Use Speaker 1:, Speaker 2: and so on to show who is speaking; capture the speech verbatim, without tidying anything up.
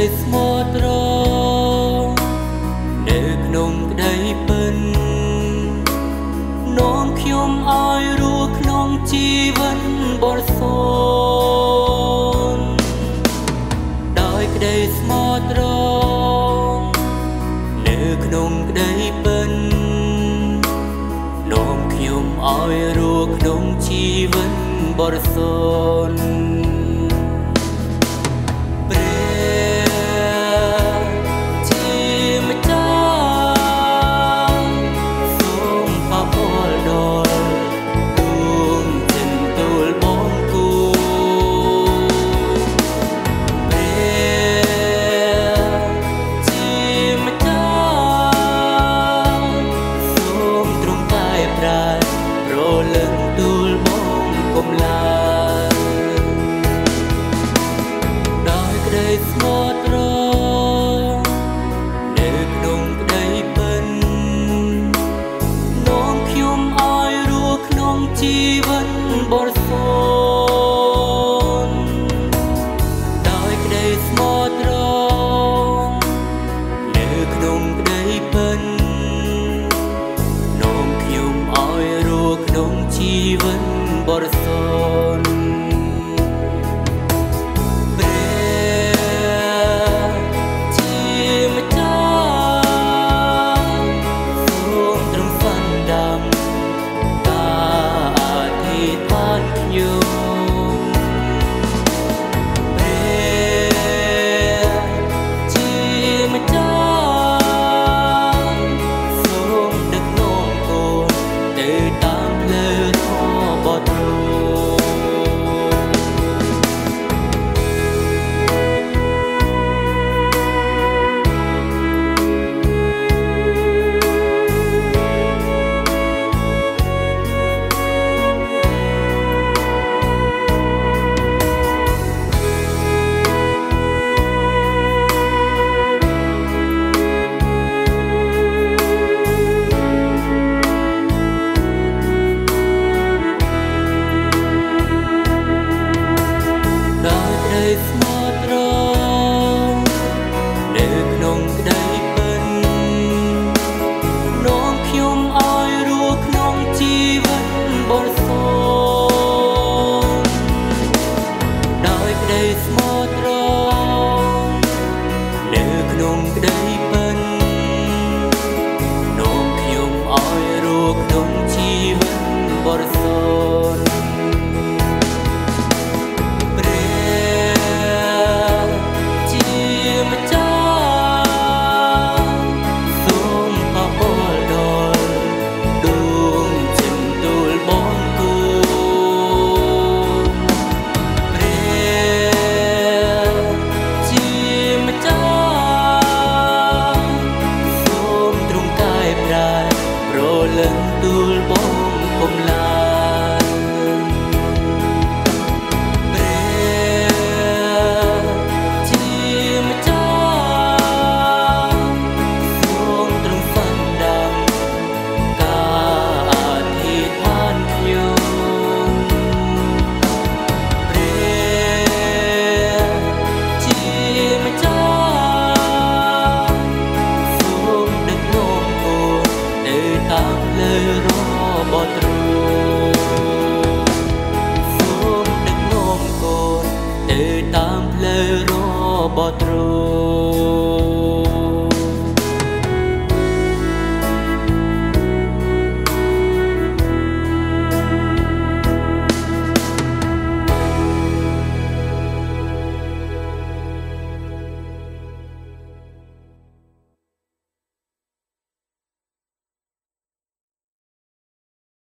Speaker 1: ស្មោះត្រង់នៅក្នុងក្តីពិននាំខ្ញុំឲ្យរស់ក្នុងជីវិតបរិសុទ្ធដោយក្តីស្មោះត្រង់នៅក្នុងក្តីពិននាំខ្ញុំឲ្យរស់ក្នុងជីវិតបរិសុទ្ធស្មោះត្រង់នៅក្នុងក្តីពិននាំខ្ញុំឲ្យរស់ក្នុងជីវិតបរិសុទ្ធដោយក្តីស្មោះត្រង់នៅក្នុងក្តីពិននាំខ្ញុំឲ្យរស់ក្នុងជីវិតបរិសុទ្ធស្មោះត្រង់នៅក្នុងក្តីពិននាំខ្ញុំឲ្យរស់ក្នុងជីវិតបរិសុទ្ធ ដោយក្តីស្មោះត្រង់